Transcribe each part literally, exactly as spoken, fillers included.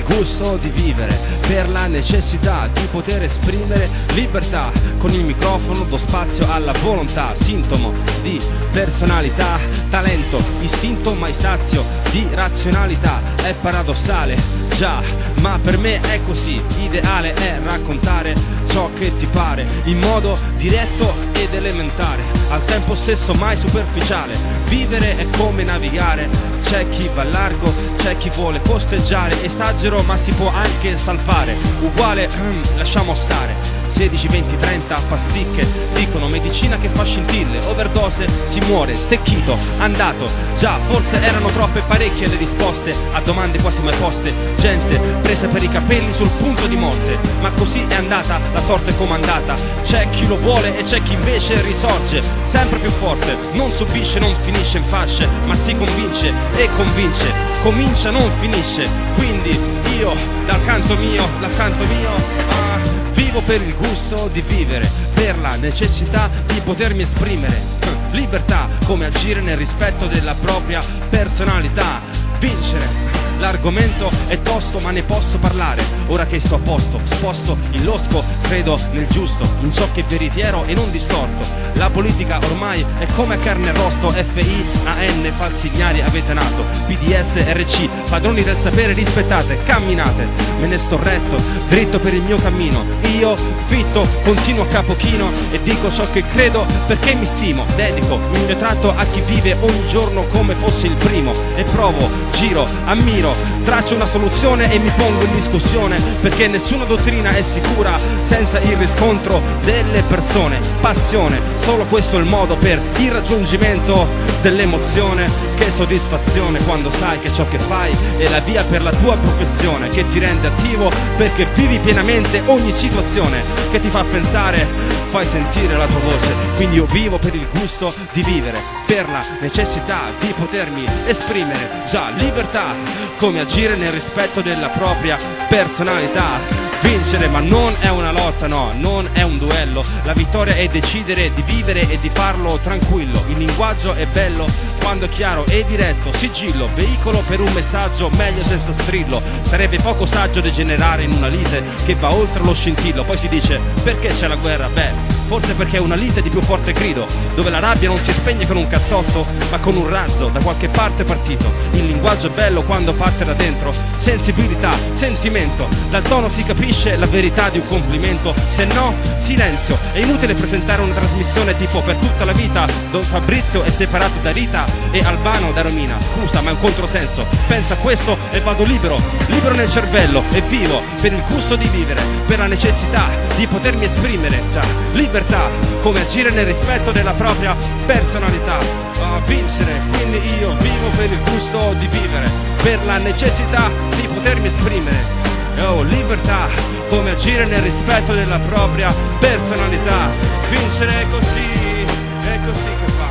gusto di vivere, per la necessità di poter esprimere libertà. Con il microfono do spazio alla volontà, sintomo di personalità, talento, istinto mai sazio di razionalità. È paradossale, già, ma per me è così. Ideale è raccontare ciò che ti pare in modo diretto ed elementare, al tempo stesso mai superficiale. Vivere è come navigare, c'è chi va largo, c'è chi vuole costeggiare. Esagero ma si può anche salvare, uguale, lasciamo stare. Sedici, venti, trenta pasticche, dicono medicina che fa scintille. Overdose, si muore, stecchito, andato. Già, forse erano troppe parecchie le risposte a domande quasi mai poste. Gente presa per i capelli sul punto di morte, ma così è andata, la sorte comandata. C'è chi lo vuole e c'è chi invece risorge, sempre più forte. Non subisce, non finisce in fasce, ma si convince e convince. Comincia, non finisce. Quindi io, dal canto mio, dal canto mio ah, vivo per il gusto di vivere, per la necessità di potermi esprimere. Libertà, come agire nel rispetto della propria personalità. Vincere. L'argomento è tosto ma ne posso parlare, ora che sto a posto, sposto il losco, credo nel giusto, in ciò che è veritiero e non distorto. La politica ormai è come a carne arrosto, F I A N, falsi ignari avete naso, P D S R C, padroni del sapere rispettate, camminate, me ne sto retto, dritto per il mio cammino. Io, fitto, continuo a capo chino e dico ciò che credo perché mi stimo. Dedico il mio tratto a chi vive ogni giorno come fosse il primo e provo, giro, ammiro, traccio una soluzione e mi pongo in discussione, perché nessuna dottrina è sicura senza il riscontro delle persone. Passione, solo questo è il modo per il raggiungimento dell'emozione. Che soddisfazione quando sai che ciò che fai è la via per la tua professione, che ti rende attivo perché vivi pienamente ogni situazione, che ti fa pensare, fai sentire la tua voce. Quindi io vivo per il gusto di vivere, per la necessità di potermi esprimere. Già, libertà, come agire nel rispetto della propria personalità. Vincere, ma non è una lotta, no, non è un duello. La vittoria è decidere di vivere e di farlo tranquillo. Il linguaggio è bello quando è chiaro e diretto, sigillo, veicolo per un messaggio, meglio senza strillo. Sarebbe poco saggio degenerare in una lite che va oltre lo scintillo. Poi si dice, perché c'è la guerra? Beh, forse perché è una lite di più forte grido, dove la rabbia non si spegne con un cazzotto, ma con un razzo da qualche parte partito. Il linguaggio è bello quando parte da dentro, sensibilità, sentimento. Dal tono si capisce la verità di un complimento, se no, silenzio. È inutile presentare una trasmissione tipo Per tutta la vita. Don Fabrizio è separato da Rita e Albano da Romina. Scusa, ma è un controsenso. Pensa a questo e vado libero, libero nel cervello e vivo per il gusto di vivere, per la necessità di potermi esprimere. Già, libertà, come agire nel rispetto della propria personalità. A vincere, quindi io vivo per il gusto di vivere, per la necessità di potermi esprimere. Oh, libertà, come agire nel rispetto della propria personalità. Vincere è così, è così che va.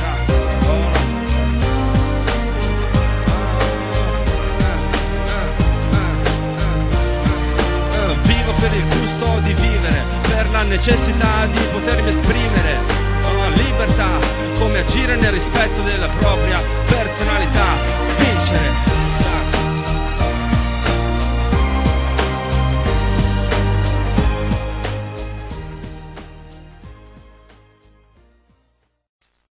Vivo per il gusto di vivere, per la necessità di potermi esprimere. Oh, libertà, come agire nel rispetto della propria personalità. Vincere.